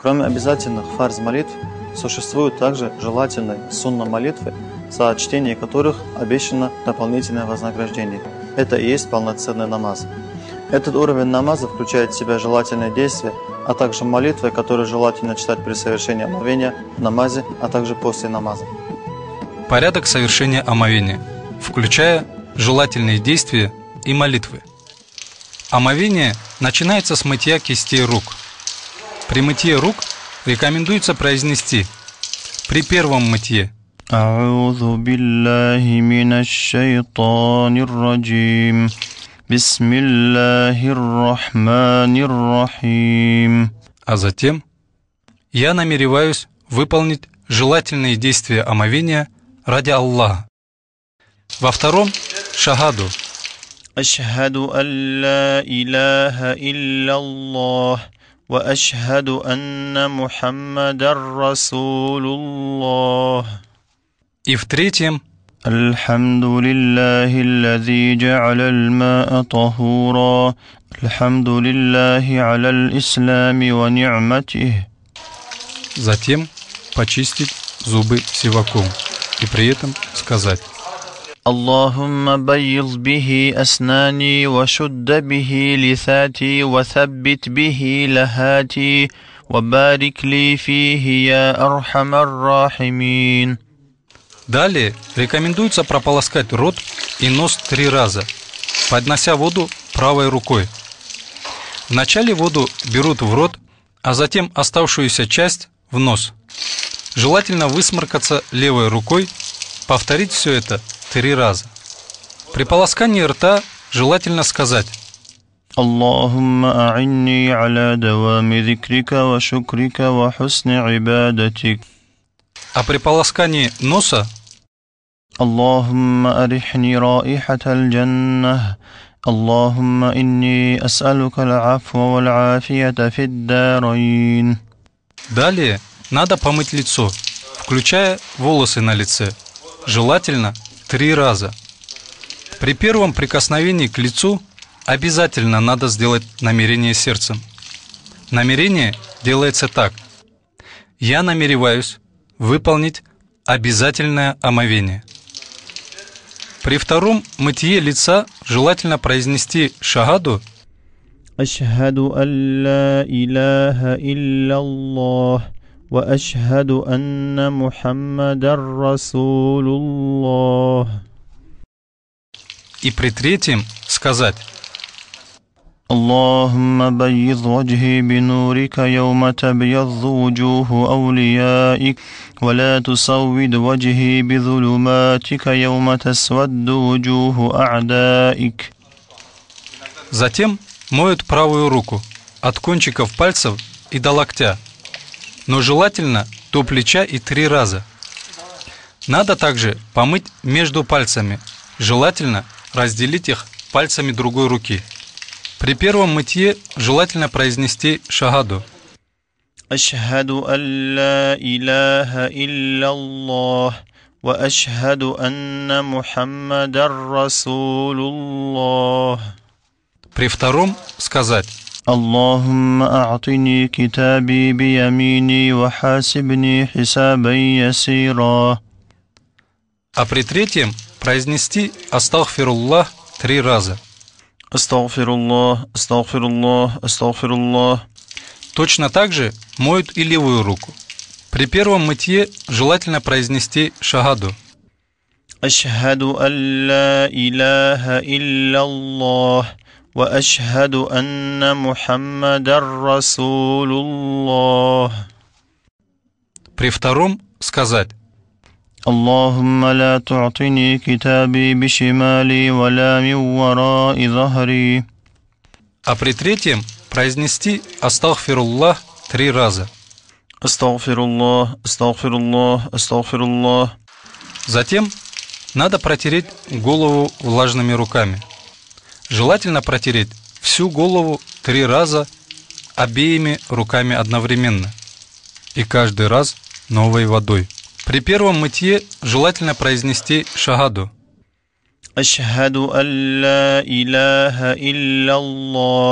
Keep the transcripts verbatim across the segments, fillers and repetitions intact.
Кроме обязательных фарз молитв, существуют также желательные сунна молитвы, за чтение которых обещано дополнительное вознаграждение. Это и есть полноценный намаз. Этот уровень намаза включает в себя желательные действия, а также молитвы, которые желательно читать при совершении омовения, в намазе, а также после намаза. Порядок совершения омовения, включая желательные действия и молитвы. Омовение начинается с мытья кистей рук. При мытье рук рекомендуется произнести при первом мытье А'удhu биллахи минаш шайтанир раджим. Бисмиллахир рахманир рахим. А затем я намереваюсь выполнить желательные действия омовения ради Аллаха. Во втором шагаду Ашхаду алла илляха илляллах ва ашхаду анна Мухаммадар Расулуллах. И в третьем Алхамдулиллахи аллази джа'аля аль-ма'a tahura. Алхамдулиллахи аля аль-ислами ва ни'матихи. Затем почистить зубы сиваком и при этом сказать: Аллахумма баййид бихи аснани ва шудда бихи лисати ва тhabбит бихи лахати ва барик ли фихи я архамар рахимин. Далее рекомендуется прополоскать рот и нос три раза, поднося воду правой рукой. Вначале воду берут в рот, а затем оставшуюся часть в нос. Желательно высморкаться левой рукой, повторить все это три раза. При полоскании рта желательно сказать: Аллахумма а'инни аля давами зикрика ва шукрика ва хусни ибадатик. А при полоскании носа: Аллахумма арихни раихата аль-джаннах. Аллахумма инни ас'алука аль-афва валь-афията фид-дарайн. Далее надо помыть лицо, включая волосы на лице, желательно три раза. При первом прикосновении к лицу обязательно надо сделать намерение сердцем. Намерение делается так: я намереваюсь выполнить обязательное омовение. При втором мытье лица желательно произнести шагаду Ашхаду алла илляха илляллах ва ашхаду анна Мухаммадар Расулуллах. и при третьем сказать: Аллахумма баййид ваджхи бинурика яума табьядду вуджуху аулияик ва ла тусаввид ваджхи бизулуматика яума тасвадду вуджуху а'даик. Затем моют правую руку от кончиков пальцев и до локтя, но желательно до плеча и три раза. Надо также помыть между пальцами, желательно разделить их пальцами другой руки. При первом мытье желательно произнести шагаду Ашхаду алла илляха илляллах ва ашхаду анна Мухаммадар Расулуллах. При втором сказать: Аллахумма а'тини китаби биямини ва хасибни хисабан ясира. А при третьем произнести астагфируллах три раза. Астагфируллах, астагфируллах, астагфируллах. Точно так же моют и левую руку. При первом мытье желательно произнести шагаду Ашхаду алла илляха илляллах ва ашхаду анна Мухаммадар Расулуллах. При втором сказать: Аллахумма ла ту'тини китаби бишимали ва ла мин вараи захри. А при третьем произнести астагфируллах три раза. Астагфируллах, астагфируллах, астагфируллах. Затем надо протереть голову влажными руками. Желательно протереть всю голову три раза обеими руками одновременно и каждый раз новой водой. При первом мытье желательно произнести шагаду Ашхаду алла илляха илляллах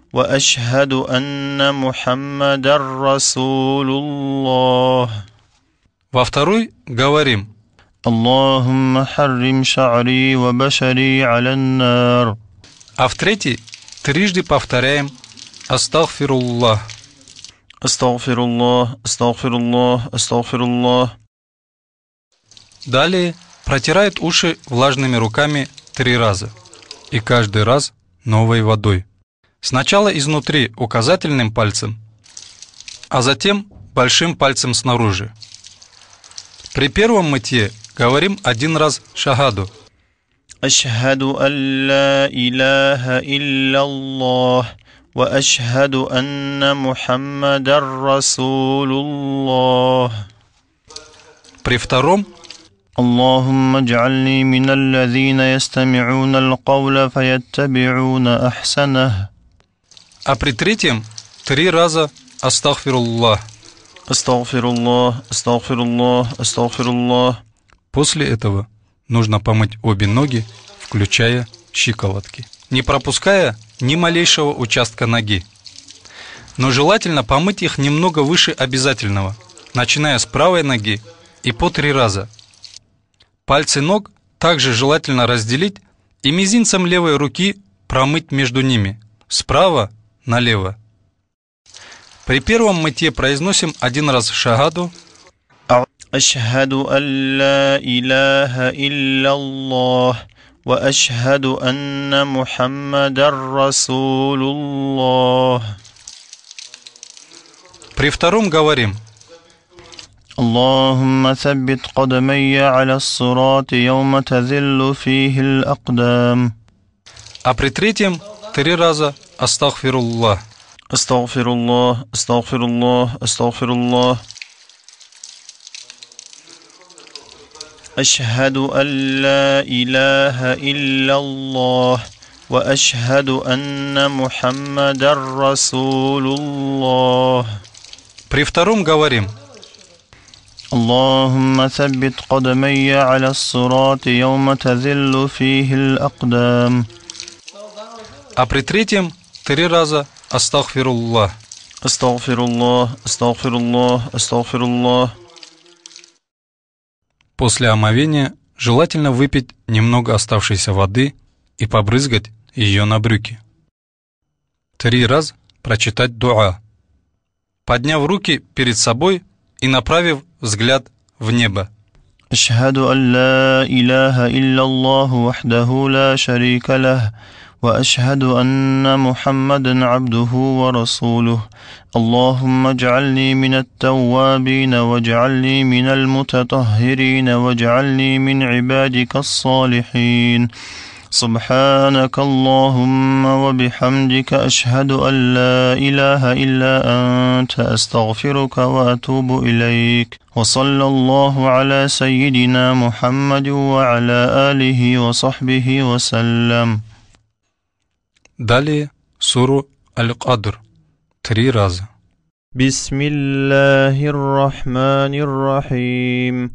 وأشهد أن محمدا رسول الله. Во второй говорим: اللهم حرم شعري وبشري على النار. А в третий трижды повторяем «Астагфируллах». Астагфируллах, астагфируллах, астагфируллах. Далее протирает уши влажными руками три раза. И каждый раз новой водой. Сначала изнутри указательным пальцем, а затем большим пальцем снаружи. При первом мытье говорим один раз шахаду. Ашхаду ан ла илаха илляллах ва ашхаду анна Мухаммадар Расулуллах. При втором Аллахумма дж'альни миналлазина ястами'уна ал-кавля фаяттаби'уна ахсанах. А при третьем три раза астагфируллах. Астагфируллах, астагфируллах, астагфируллах. После этого нужно помыть обе ноги, включая щиколотки, не пропуская ни малейшего участка ноги. Но желательно помыть их немного выше обязательного, начиная с правой ноги и по три раза. Пальцы ног также желательно разделить и мизинцем левой руки промыть между ними, справа налево. При первом мытье произносим один раз шахаду. Ашхаду ан ла илаха илляллах ва ашхаду анна Мухаммадар Расулуллах. При втором говорим: Аллахумма саббит кадамайя аля ссирати йаума тазиллу фихи ал-акдам. А при третьем три раза астагфируллах. Астагфируллах, астагфируллах, астагфируллах. Ашхаду ан ла илаха илляллах ва ашхаду анна Мухаммадар Расулуллах. При втором говорим: Аллахумма саббит кадамайя аля ссирати йаума тазиллу фихи ал-акдам. А при третьем три раза астагфируллах. Астагфируллах, астагфируллах, астагфируллах. После омовения желательно выпить немного оставшейся воды и побрызгать ее на брюки. Три раза прочитать дуа, подняв руки перед собой и направив взгляд в небо. Ашхаду ан ла илаха илляллах вахдаху ла шарика лах ва ашхаду анна Мухаммадан абдуху ва расулух. Аллахумма дж'альни минат-таввабина ва дж'альни минал-мутатаххирина ва дж'альни мин ибадика-ас-салихин. سبحانك اللهم وبحمدك أشهد أن لا إله إلا أنت أستغفرك وأتوب إليك وصلى الله على سيدنا محمد وعلى آله وصحبه وسلم. Далее суру Аль-Кадр три раза. بسم الله الرحمن الرحيم.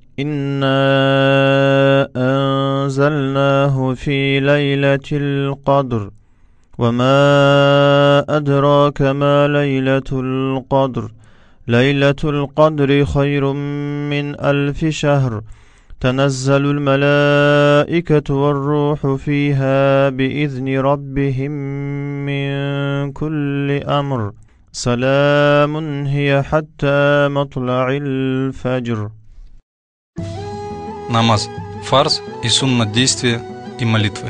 إنا أنزلناه في ليلة القدر وما أدراك ما ليلة القدر ليلة القدر خير من ألف شهر تنزل الملائكة والروح فيها بإذن ربهم من كل أمر سلام هي حتى مطلع الفجر. Намаз, фарз и суннат действия и молитвы.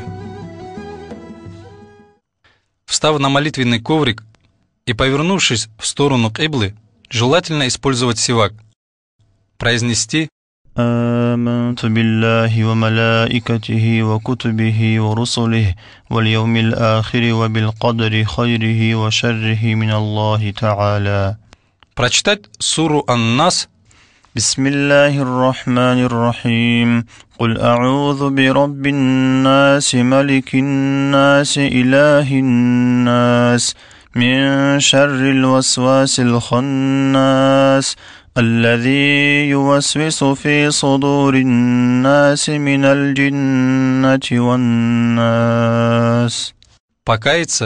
Встав на молитвенный коврик и повернувшись в сторону киблы, желательно использовать сивак. Произнести آمنت بالله وملائكته وكتبه ورسله واليوم الآخر وبالقدر خيره وشره من الله تعالى. Прочитать суру Ан-Нас. بسم الله الرحمن الرحيم. قل أعوذ برب الناس ملك الناس إله الناس من شر الوسواس الخناس الذي يوسوس في صدور الناس من الجنة والناس. Покаяться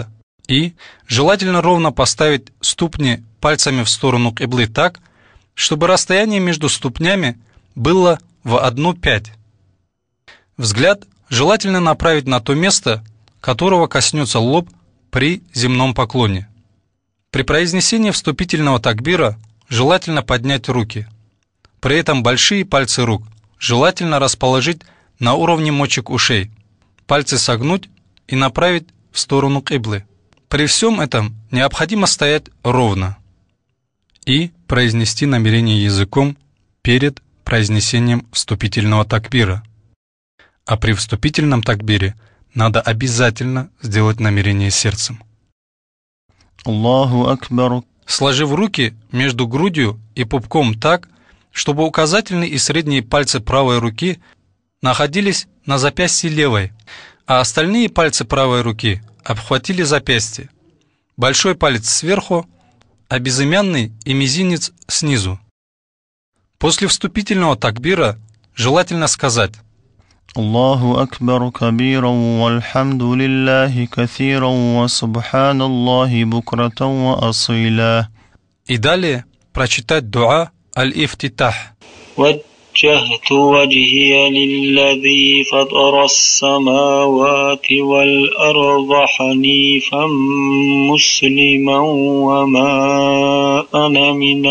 И желательно ровно поставить ступни пальцами в сторону киблы так, чтобы расстояние между ступнями было в одну пять. Взгляд желательно направить на то место, которого коснется лоб при земном поклоне. При произнесении вступительного такбира желательно поднять руки. При этом большие пальцы рук желательно расположить на уровне мочек ушей, пальцы согнуть и направить в сторону киблы. При всем этом необходимо стоять ровно и произнести намерение языком перед произнесением вступительного такбира. А при вступительном такбире надо обязательно сделать намерение сердцем. Аллаху Акбар. Сложив руки между грудью и пупком так, чтобы указательные и средние пальцы правой руки находились на запястье левой, а остальные пальцы правой руки обхватили запястье. Большой палец сверху, а безымянный и мизинец снизу. После вступительного такбира желательно сказать: Аллаху Акбар кабиран вальхамду лиллахи каthиран ва субханаллахи букратан ва асила. И далее прочитать дуа аль-ифтитах. وجهت وجهي للذي فطر السماوات والأرض حنيفا مسلما وما أنا من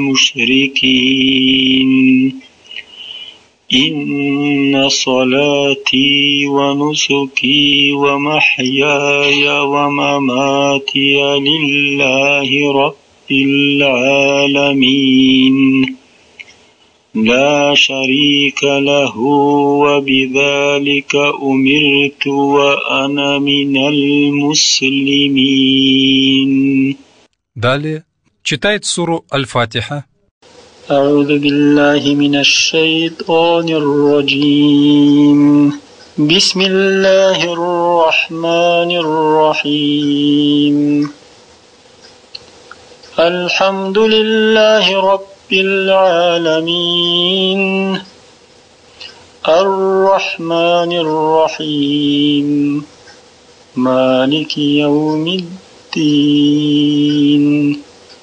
المشركين إن صلاتي ونسكي ومحياي ومماتي لله رب العالمين لا شريك له وبذلك أمرت وأنا من المسلمين. Далее читает суру Аль-Фатиха. أعوذ بالله من الشيطان الرجيم بسم الله الرحمن الرحيم الحمد لله رب العالمين الرحمن الرحيم مالك يوم الدين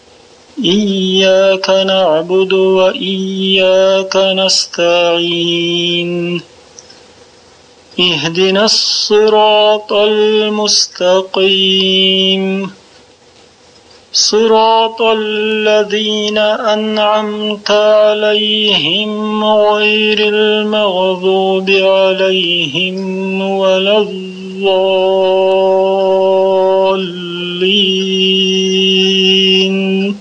إياك نعبد وإياك نستعين اهدنا الصراط المستقيم صراط الذين أنعمت عليهم غير المغضوب عليهم ولا الضالين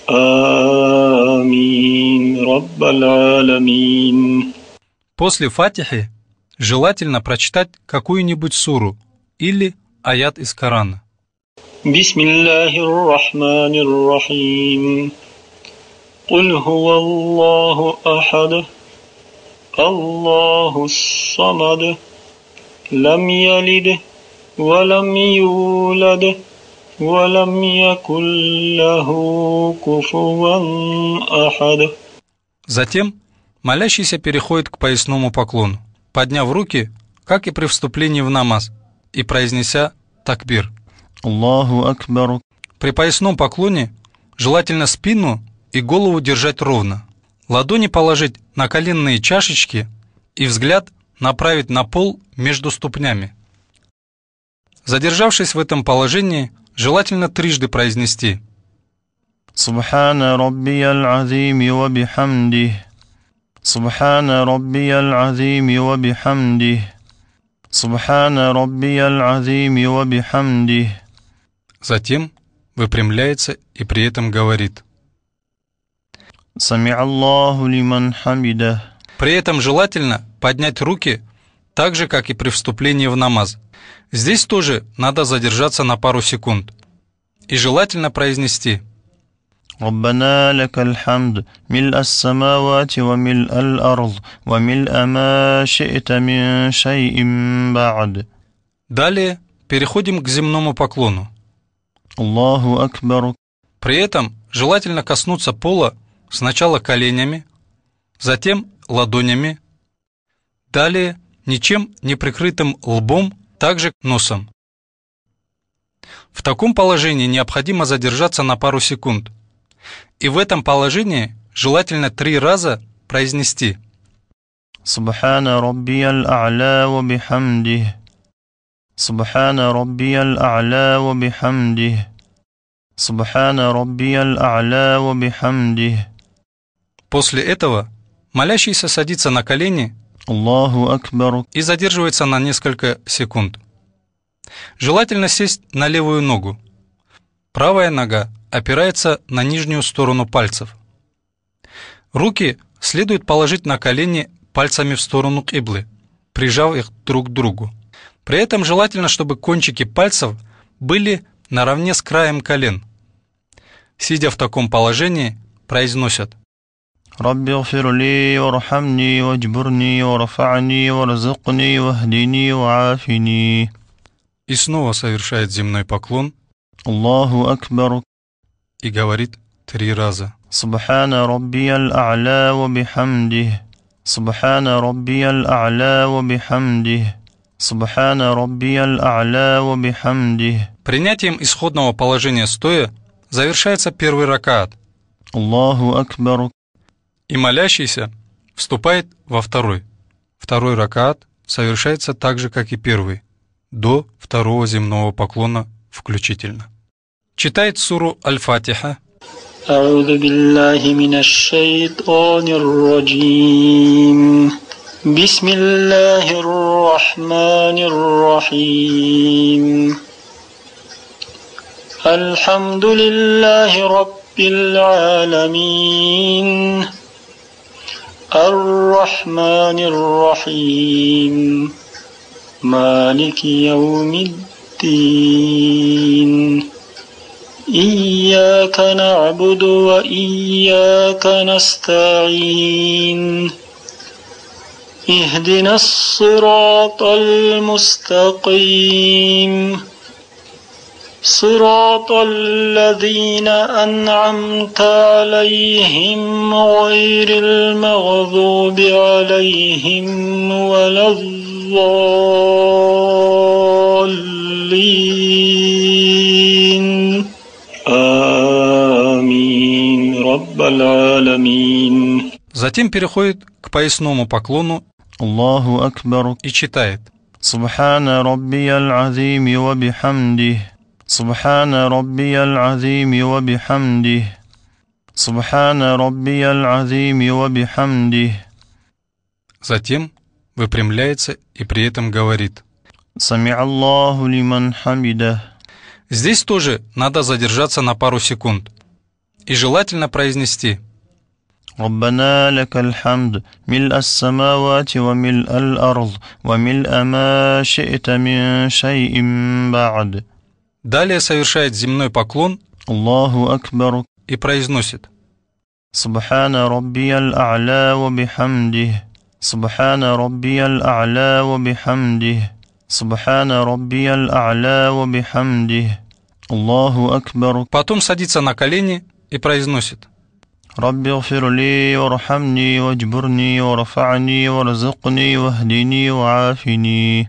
آمين رب العالمين. После Фатихи желательно прочитать какую-нибудь суру или аят из Корана. بسم الله الرحمن الرحيم قل هو الله أحد الله الصمد لم يلد ولم يولد ولم يكن له كفوا أحد. Затем молящийся переходит к поясному поклону, подняв руки, как и при вступлении в намаз, и произнеся такбир. Аллаху Акбар. При поясном поклоне желательно спину и голову держать ровно, ладони положить на коленные чашечки и взгляд направить на пол между ступнями. Задержавшись в этом положении, желательно трижды произнести: Субхана раббияль азими ва бихамдих. Субхана раббияль азими ва бихамдих. Субхана раббияль азими ва бихамдих. Затем выпрямляется и при этом говорит: Сами Аллаху лиман хамида. При этом желательно поднять руки так же, как и при вступлении в намаз. Здесь тоже надо задержаться на пару секунд. И желательно произнести: ربنا لك الحمد ملء السماوات وملء الأرض وملء ما شئت من شيء بعد. Далее переходим к земному поклону. Аллаху Акбар. При этом желательно коснуться пола сначала коленями, затем ладонями, далее ничем не прикрытым лбом, также носом. В таком положении необходимо задержаться на пару секунд. И в этом положении желательно три раза произнести Субхана раббиял а'ля ва бихамдих. Субхана раббиял а'ля ва бихамдих. Субхана раббиял а'ля ва бихамдих. После этого молящийся садится на колени Аллаху акбар и задерживается на несколько секунд. Желательно сесть на левую ногу. Правая нога опирается на нижнюю сторону пальцев. Руки следует положить на колени пальцами в сторону киблы, прижав их друг к другу. При этом желательно, чтобы кончики пальцев были наравне с краем колен. Сидя в таком положении, произносят Рабби гфир ли вархамни ваджбурни варфани варзукни вахдини ваафини. И снова совершает земной поклон Аллаху акбар и говорит три раза. Субхана раббиял а'ля ва бихамдих. Субхана раббиял а'ля ва бихамдих. Субхана раббиял а'ля ва бихамдих. Принятием исходного положения стоя завершается первый ракаат. Аллаху акбар. И молящийся вступает во второй. Второй ракаат совершается так же, как и первый, до второго земного поклона включительно. Читает суру Аль-Фатиха. أعوذ بالله من الشيطان الرجيم بسم الله الرحمن الرحيم الحمد لله رب العالمين الرحمن الرحيم مالك يوم الدين إياك نعبد وإياك نستعين اهدنا الصراط المستقيم صراط الذين أنعمت عليهم غير المغضوب عليهم ولا الضالين آمين رب العالمين. Затем переходит к поясному поклону Аллаху акбар и читает Субхана раббиял азими ва бихамдих. Субхана раббиял азими ва бихамдих. Субхана раббиял азими ва бихамдих. Затем выпрямляется и при этом говорит Сами Аллаху лиман хамидах. Здесь тоже надо задержаться на пару секунд и желательно произнести ربنا لك الحمد ملء السماوات وملء الأرض وملء ما شئت من شيء بعد. Далее совершает земной поклон Аллаху акбар и произносит Субхана раббиял а'ля ва бихамдих. Субхана раббиял а'ля ва бихамдих. Субхана раббиял а'ля ва бихамдих. Аллаху акбар. Потом садится на колени и произносит Рабби гфир ли вархамни ваджбурни варфани варзукни вахдини ваафини.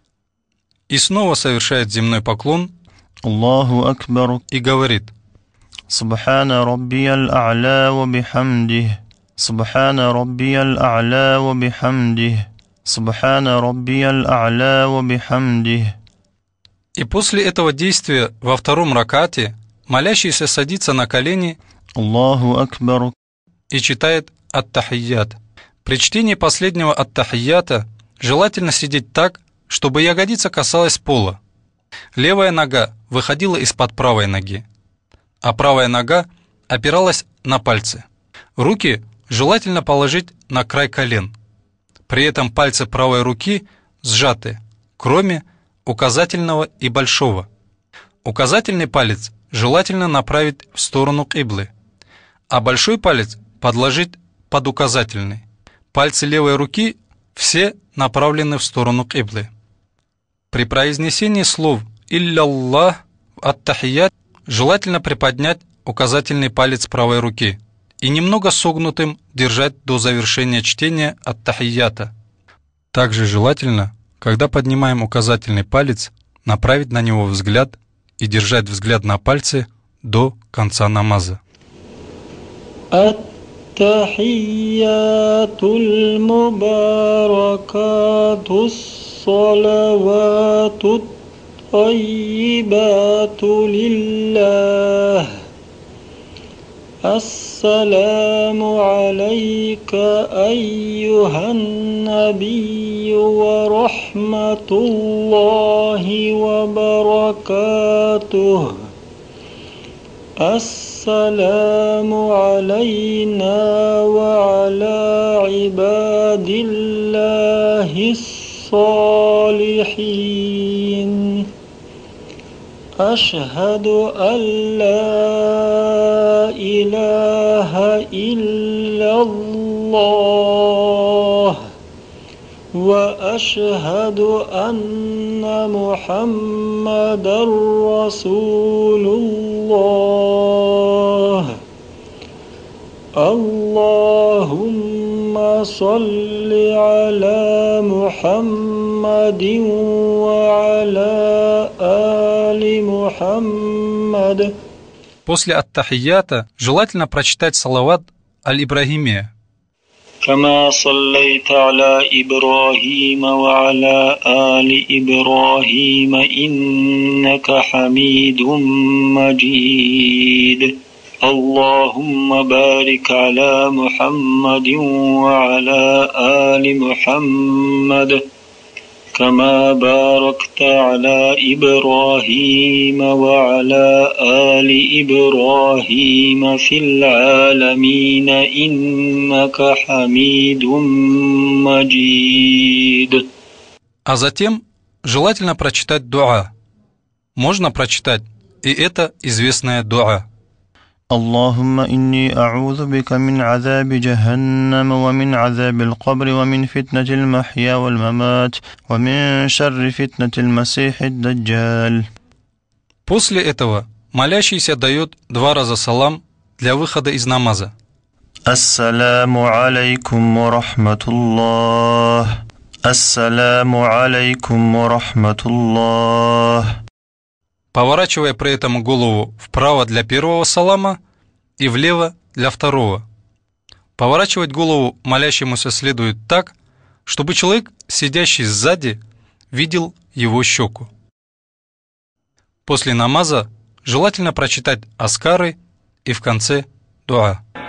И снова совершает земной поклон Аллаху акбар и говорит Субхана раббиял а'ля ва бихамдих. Субхана раббиял а'ля ва бихамдих. Субхана раббиял а'ля ва бихамдих. И после этого действия во втором ракате молящийся садится на колени Аллаху акбар и читает ат-тахийят. При чтении последнего ат-тахийята желательно сидеть так, чтобы ягодица касалась пола. Левая нога выходила из-под правой ноги, а правая нога опиралась на пальцы. Руки желательно положить на край колен. При этом пальцы правой руки сжаты, кроме указательного и большого. Указательный палец желательно направить в сторону киблы, а большой палец подложить под указательный. Пальцы левой руки все направлены в сторону киблы. При произнесении слов «Илля-Аллах» ат-тахият желательно приподнять указательный палец правой руки и немного согнутым держать до завершения чтения ат-тахията. Также желательно, когда поднимаем указательный палец, направить на него взгляд и держать взгляд на пальце до конца намаза. التحيات المباركات الصلوات الطيبات لله السلام عليك أيها النبي ورحمة الله وبركاته السلام علينا وعلى عباد الله الصالحين أشهد أن لا إله إلا الله وأشهد أن محمدا رسول الله اللهم صل على محمد وعلى آل محمد. После ат-тахията желательно прочитать салават аль-Ибрахимия. كما صليت على إبراهيم وعلى آل إبراهيم إنك حميد مجيد اللهم بارك على محمد وعلى آل محمد كما باركت على إبراهيم وعلى آل إبراهيم في العالمين إنك حميد مجيد. А затем желательно прочитать дуа. Можно прочитать и это известное дуа. اللهم إني أعوذ بك من عذاب جهنم ومن عذاب القبر ومن فتنة المحيا والممات ومن شر فتنة المسيح الدجال. После этого молящийся дает два раза салам для выхода из намаза. Ассаламу алейкум ва рахматуллах. Ассаламу алейкум ва рахматуллах. Поворачивая при этом голову вправо для первого салама и влево для второго. Поворачивать голову молящемуся следует так, чтобы человек, сидящий сзади, видел его щеку. После намаза желательно прочитать аскары и в конце дуа.